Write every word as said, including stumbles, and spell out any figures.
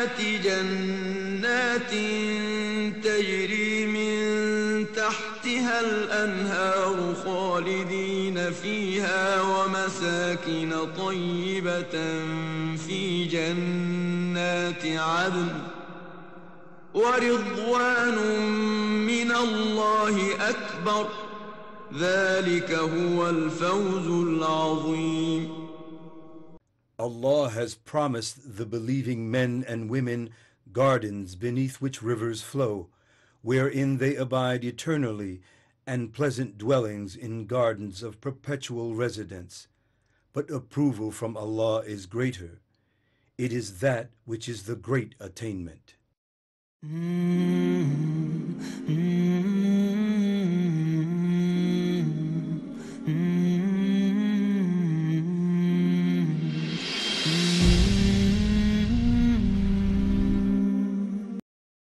الآيات جنات تجري من تحتها الأنهار خالدين فيها ومساكن طيبة في جنات عدن ورضوان من الله أكبر ذلك هو الفوز العظيم. Allah has promised the believing men and women gardens beneath which rivers flow, wherein they abide eternally, and pleasant dwellings in gardens of perpetual residence. But approval from Allah is greater. It is that which is the great attainment.